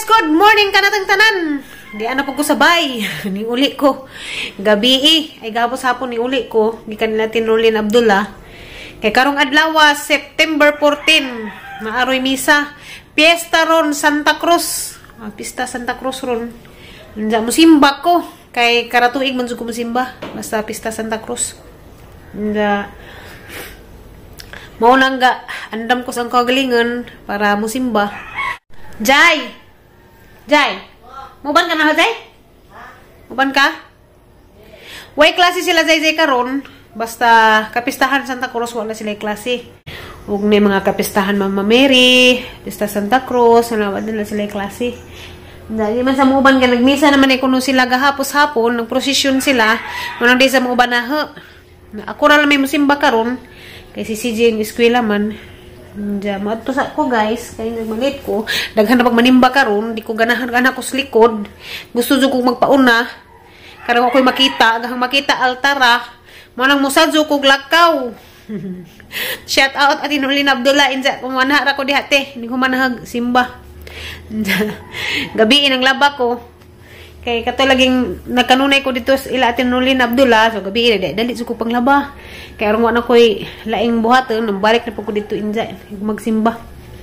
good morning ka natang tanan. Di ana po ko sabay. Ni uli ko. Gabi ay gapos hapon ni uli ko. Gikan nila Tinulin Abdullah. Kay karong adlaw September 14. Maaroy misa. Fiesta ron Santa Cruz. Pista Santa Cruz ron. Nja musimba ko. Kay karatuig man jud ko musimba. Basta Pista Santa Cruz. Nja maunang ga andam ko sang kagalingan para musimba. Jai! Muban ka na, Jai? Muban ka? Way klase sila, Jai karon. Basta kapistahan Santa Cruz, wala sila klase. Huwag may mga kapistahan Mama Mary, Pista Santa Cruz, wala nila sila klase. Dahil man sa muban ka, nagmisa naman kuno sila gahapos-hapon, nagprosesyon sila. Manang di sa muban na, ako na lang may musimba karon. Kay si CJ yung eskwela man. Diyan, maadto sa ko guys, kaya nagmalit ko. Daghan na pag manimba karon, di ko ganahan ko sa likod. Gusto jud kong magpauna. Karang ako'y makita, agahang makita altara. Manang musadyo kog lakaw. Shout out at Tinulin Abdullah, inja kumanahara ko dihate, hindi ko manahag simba. Gabi inang laba ko. Kay kato laging nagkanunay ko dito ila Tinulin Abdullah, so gabi dali jud ko panglaba. Kay aron wa na koy laing buhaton, nambalik na po ko dito inja magsimba.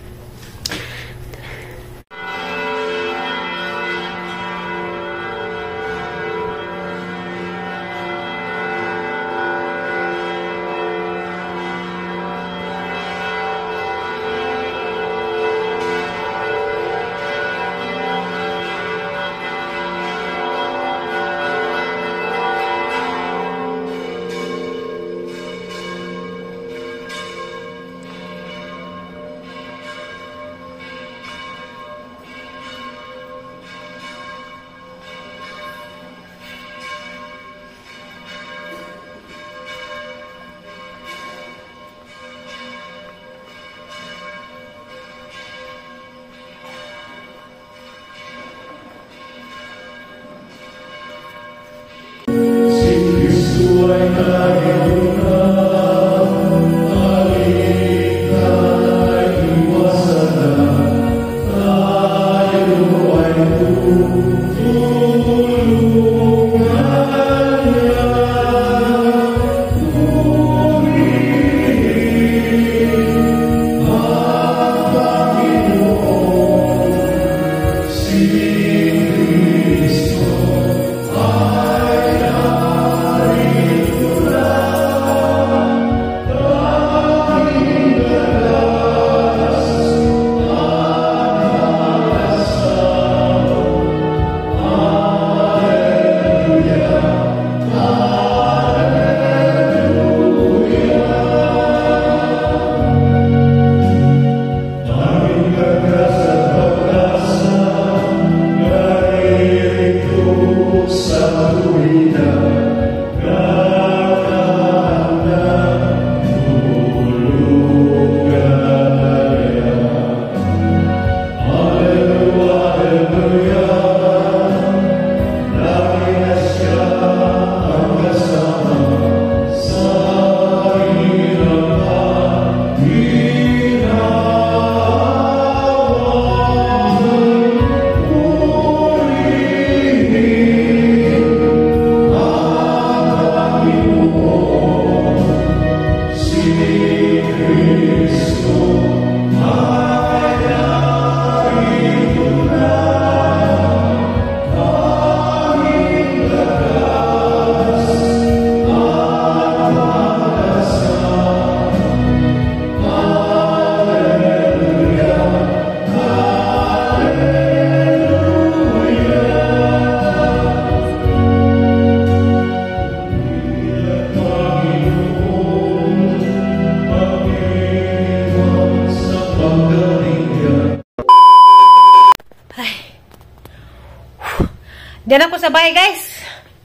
Diyan ako sa bahay, guys.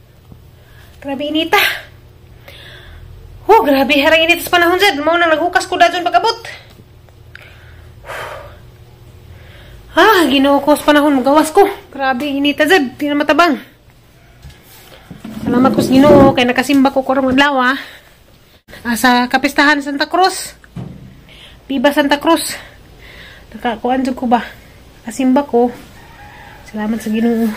Grabe inita. Grabe harang init sa panahon dyan. Mau nang naghukas ko na dyan pagkabot. Ginoo ko sa panahon. Magawas ko. Grabe inita dyan. Di na matabang. Salamat ko sa Ginoo kay nakasimba ko karong adlaw sa kapistahan Santa Cruz. Viva Santa Cruz. Nakakuan jud ko ba? Kasimba ko. Salamat sa Ginoo.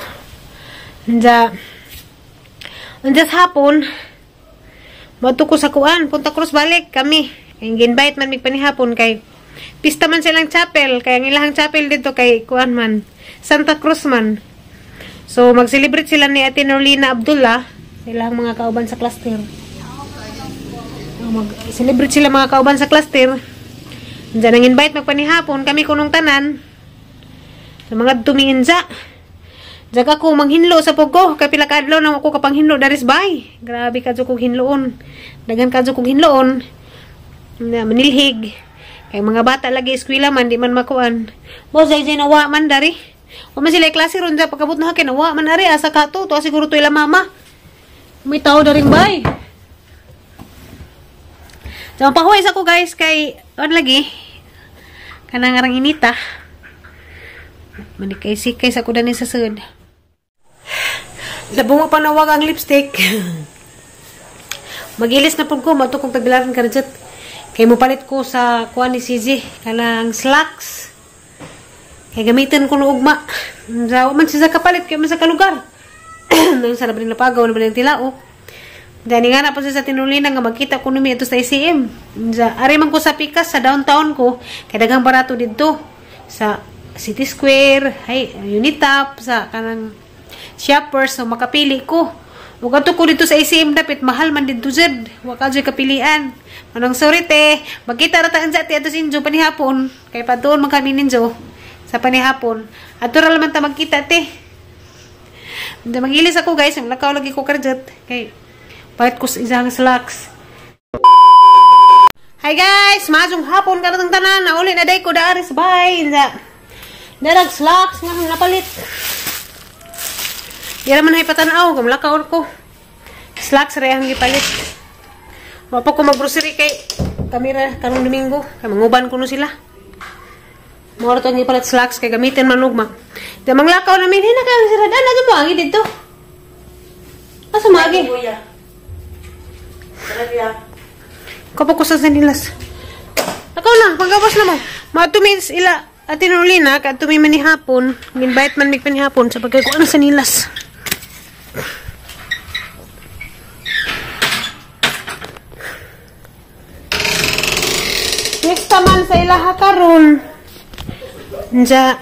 Anja hapon. Moto ko sa kuan, Punta Cruz balik kami. Kay ginbite man mig panihapon kay pista man silang chapel, kay ang ilahang chapel dito kay kuan man, Santa Cruz man. So mag-celebrate sila ni Ate Norlina Abdullah, ilang mga kauban sa cluster. Mag-celebrate sila mga kauban sa cluster. Diyan nang invite magpanihapon kami kunong tanan. Sa mga tumingin sa. Jaga ko manghinlo sa pugko kay pila ka adlaw nang ako kapanghinlo daris bay. Grabe kadto kog hinloon. Daghan kadto kog hinloon. Na manilhig. Kay mga bata lagi eskwela man di man makuan. Mo jay nawa man dari. O man sila klase ron sa pagkabot na kinawa man ari asa kato to siguro to ila mama. May tao daring bay. So, pahuwis ako guys kay lagi kanang arang inita. Manikay-sikay sa kuda ni sa sud. Labong mo panawag ang lipstick. Magilis na pud ko mato kong tagbilaran ka reject. Kay mo palit ko sa kuan ni CJ kanang slacks. Kay gamitin ko no ugma. Daw man siya kapalit kay man sa kalugar. Nang sa labing napagaw na lang tilao. Dani nga na po sa tinulina nga magkita ko numi ito sa ICM. Ari man ko sa pikas sa downtown ko. Kay daghang barato dito. Sa City Square, Unitap, sa kanang shoppers. So makapili ko. Ug ato ko dito sa ICM dapit mahal man dito jud. Wa ka jud kapilian. Manang sorry te, magkita ra ta ansa ti ato sinjo panihapon. Kay padtuon man kami ninjo sa panihapon. Atural man ta magkita te. Magilis ako guys, lakaw lagi ko karjat kay palit ko sa isang slacks. Hi guys! Masong hapon ka natang tanan. Nauli na day ko daaris. Bye! Darag slacks nga napalit. Di naman ay patanaw. Gamlakaw ko. Slacks rin ang ipalit. Mapa ko mag-grocery kay kamera karong Domingo. Kay manguban ko no sila. Mora to ang ipalit slacks kay gamitin manugma. Di manglakaw namin. Hina kayo sila. Dala dyan mo agi dito. Asa mo agi? Kapag ko sa sanilas. Akaw na, pagkapas na mo. Mga 2 minutes ila at tinulina, ka tumiman ni hapon. Minbite man mig panihapon sa pagkakuan sa sanilas. Next man sa ilaha karon. Nja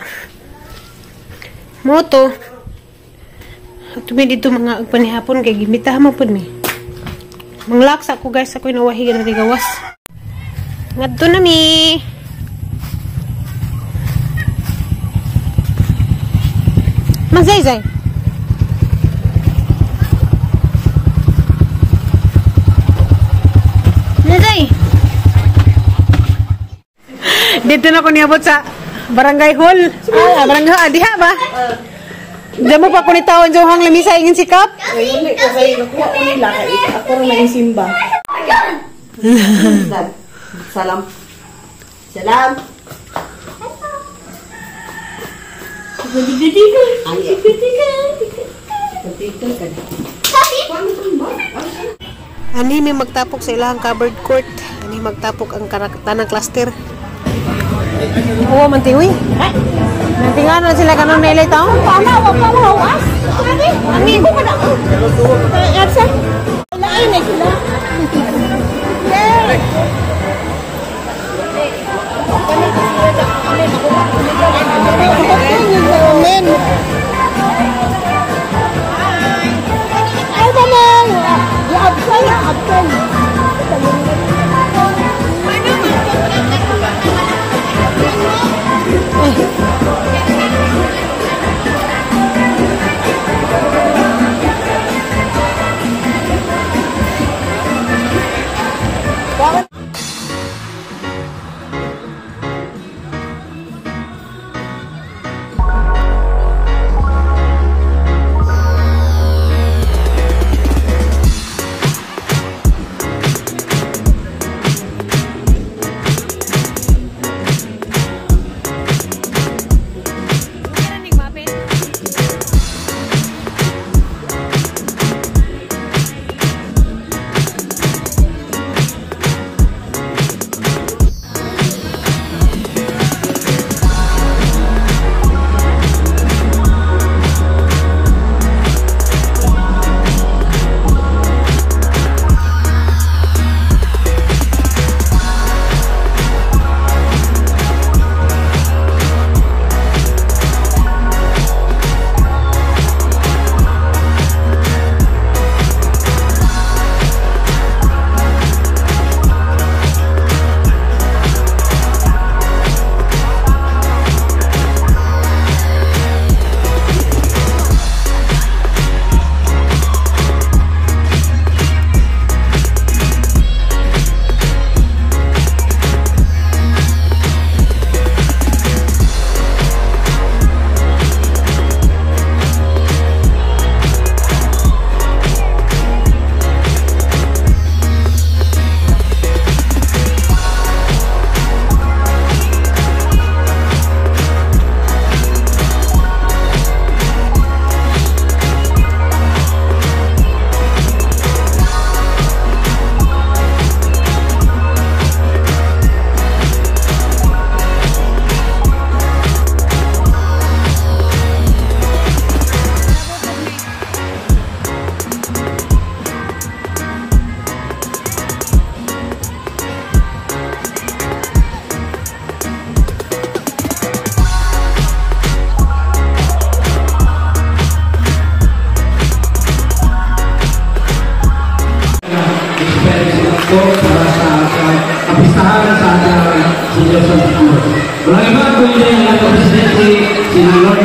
moto. Tumi dito mga panihapon kay gimitahan mo pud mi. Manglaks ako guys, ako'y nawahi na gawas. Ngadto na mi. Mazay-zay. Mazay. Dito na ko niabot sa barangay hall. Barangay hall. Diha ba? Diyan mo pa ko ni taon Johang lamisa ingin sikap? Hindi ko kayo nakuha ko nila kay ako rin naging simba. Salam. Salam. Ani may magtapok sa ilang covered court. Ani magtapok ang tanang cluster. Oo, mantingoy. Nantingan na sila kanong nailay taon? Tama, wag ka mahawas. Ani ko pa na. Yapsa. Lain na sila. Ay, tama. Absal.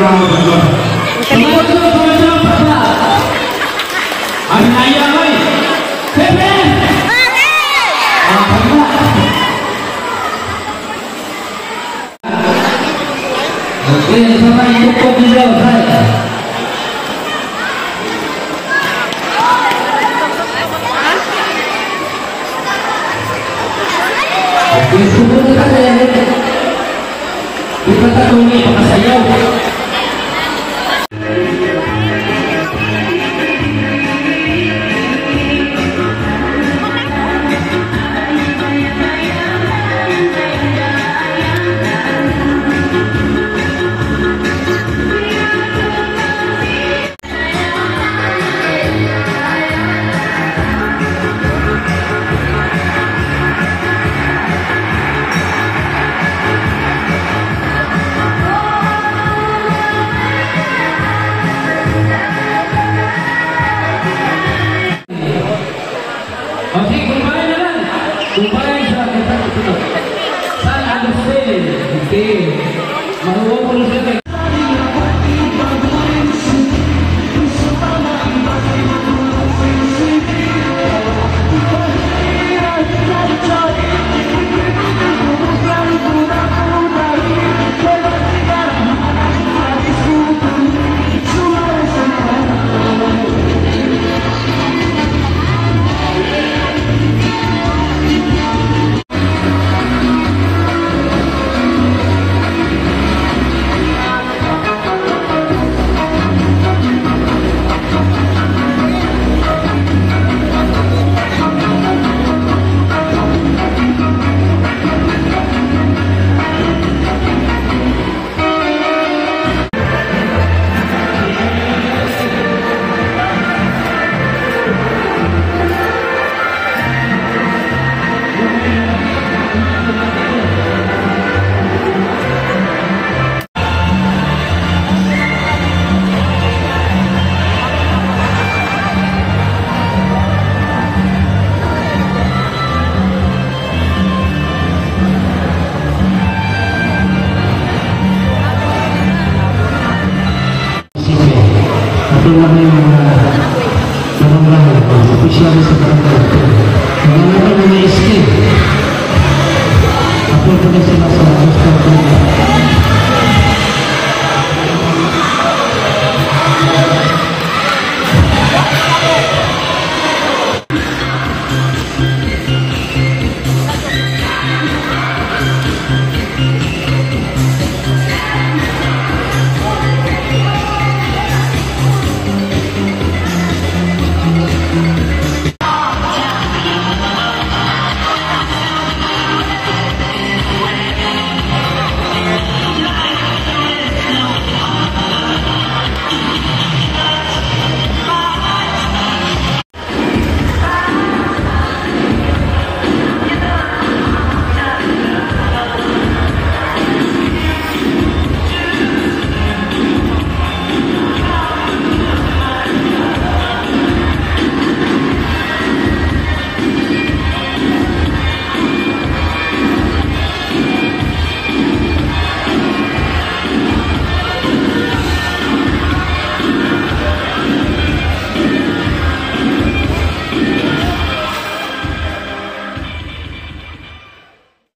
Aku punya salah satu